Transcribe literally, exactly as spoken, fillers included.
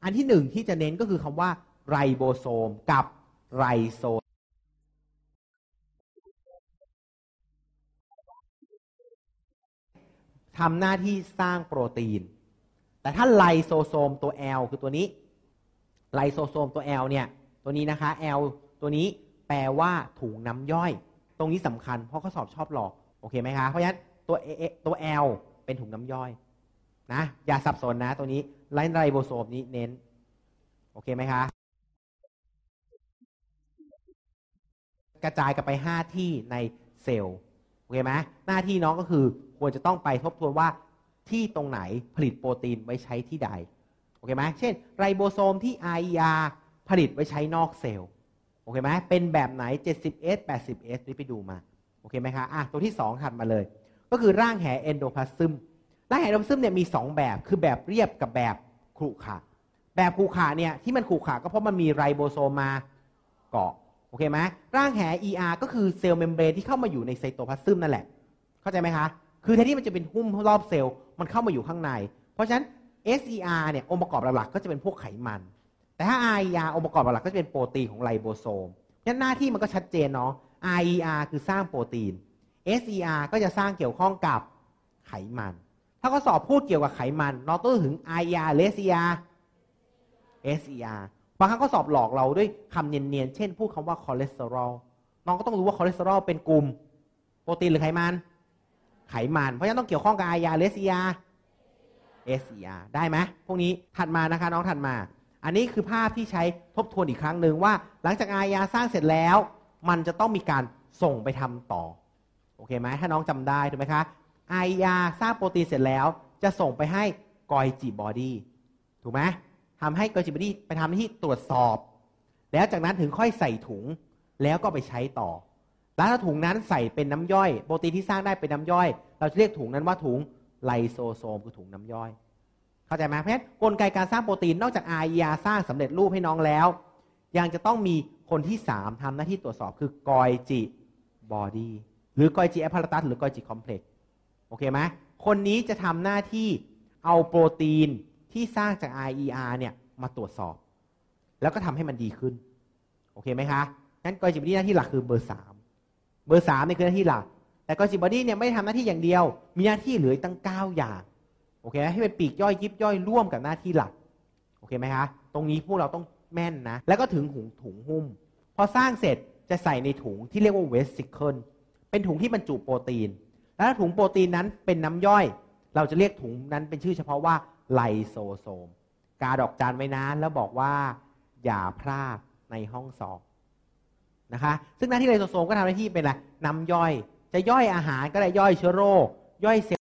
อันที่หนึ่งที่จะเน้นก็คือคำว่าไรโบโซมกับไรโซทำหน้าที่สร้างโปรตีนแต่ถ้าไลโซโซมตัว L คือตัวนี้ไลโซโซมตัว L เนี่ยตัวนี้นะคะ L ตัวนี้แปลว่าถุงน้ำย่อยตรงนี้สำคัญเพราะข้อสอบชอบหลอกโอเคไหมคะเพราะฉะนั้นตัว A ตัว L เป็นถุงน้ำย่อยนะอย่าสับสนนะตัวนี้ไลไรโบโซมนี้เน้นโอเคไหมคะกระจายกันไปห้าที่ในเซลล์โอเคไหมหน้าที่น้องก็คือควรจะต้องไปทบทวนว่าที่ตรงไหนผลิตโปรตีนไว้ใช้ที่ใดโอเคไหมเช่นไรโบโซมที่ อาร์ อี อาร์ ผลิตไว้ใช้นอกเซลล์โอเคไหมเป็นแบบไหน เจ็ดสิบเอส แปดสิบเอส นี่ไปดูมาโอเคไหมคะอ่ะตัวที่สองถัดมาเลยก็คือร่างแหเอนโดพลาซึมร่างแหเอนโดพลาซึมเนี่ยมีสองแบบคือแบบเรียบกับแบบขรุขระแบบขรุขระเนี่ยที่มันขรุขระก็เพราะมันมีไรโบโซมมาเกาะโอเคไหมร่างแห อี อาร์ ก็คือเซลล์เมมเบรนที่เข้ามาอยู่ในไซโตพลาซึมนั่นแหละเข้าใจไหมคะคือแทนที่มันจะเป็นหุ้มรอบเซลล์มันเข้ามาอยู่ข้างในเพราะฉะนั้น เอส อี อาร์ เนี่ยองค์ประกอบหลักๆก็จะเป็นพวกไขมันแต่ถ้า อาร์ อี อาร์ องค์ประกอบหลักๆก็จะเป็นโปรตีนของไรโบโซมงั้นหน้าที่มันก็ชัดเจนเนาะ อาร์ อี อาร์ คือสร้างโปรตีน เอส อี อาร์ ก็จะสร้างเกี่ยวข้องกับไขมันถ้าข้อสอบพูดเกี่ยวกับไขมันน้องต้องถึง อาร์ อี อาร์ หรือ เอส อี อาร์ เอส อี อาร์ บางครั้งข้อสอบหลอกเราด้วยคำเนียนๆเช่นพูดคำว่าคอเลสเตอรอลน้องก็ต้องรู้ว่าคอเลสเตอรอลเป็นกลุ่มโปรตีนหรือไขมันไขมันเพราะฉะนั้นต้องเกี่ยวข้องกับ อาร์ อี อาร์ หรือ เอส อี อาร์ เอส อี อาร์ ได้ไหมพวกนี้ถัดมานะคะน้องถัดมาอันนี้คือภาพที่ใช้ทบทวนอีกครั้งหนึ่งว่าหลังจาก อาร์ อี อาร์ สร้างเสร็จแล้วมันจะต้องมีการส่งไปทำต่อโอเคไหมถ้าน้องจำได้ถูกไหมคะ อาร์ อี อาร์ สร้างโปรตีนเสร็จแล้วจะส่งไปให้กอยจิบอดี้ถูกไหมทำให้กอยจิบอดี้ไปทำหน้าที่ตรวจสอบแล้วจากนั้นถึงค่อยใส่ถุงแล้วก็ไปใช้ต่อแล้วถ้าถุงนั้นใส่เป็นน้ำย่อยโปรตีนที่สร้างได้เป็นน้ำย่อยเราจะเรียกถุงนั้นว่าถุงไลโซโซมคือถุงน้ำย่อยเข้าใจไหมเพราะฉะนั้นกลไกการสร้างโปรตีนนอกจาก อาร์ อี อาร์ สร้างสำเร็จรูปให้น้องแล้วยังจะต้องมีคนที่สามทำหน้าที่ตรวจสอบคือกอยจิบอดี้หรือกอยจิแอปพาราตัสหรือกอยจิคอมเพล็กซ์โอเคไหมคนนี้จะทำหน้าที่เอาโปรตีนที่สร้างจาก อาร์ อี อาร์ เนี่ยมาตรวจสอบแล้วก็ทำให้มันดีขึ้นโอเคไหมคะงั้นกอยจิบอดี้หน้าที่หลักคือเบอร์สามเบอร์สามนี่คือหน้าที่หลักแต่กอยจิบอดี้เนี่ยไม่ได้ทำหน้าที่อย่างเดียวมีหน้าที่เหลือตั้งเก้าอย่างโอเคให้เป็นปีกย่อยยิบย่อยร่วมกับหน้าที่หลักโอเคไหมคะตรงนี้พวกเราต้องแม่นนะแล้วก็ถึงถุงถุงหุ้มพอสร้างเสร็จจะใส่ในถุงที่เรียกว่าเวสซิเคิลเป็นถุงที่บรรจุโปรตีนแล้วถุงโปรตีนนั้นเป็นน้ำย่อยเราจะเรียกถุงนั้นเป็นชื่อเฉพาะว่าไลโซโซมกาดอกจันไว้นะแล้วบอกว่าอย่าพลาดในห้องสอบนะคะซึ่งหน้าที่ไลโซโซมก็ทำหน้าที่เป็นอะไรน้ำย่อยจะย่อยอาหารก็ได้ย่อยเชื้อโรคย่อยเซลล์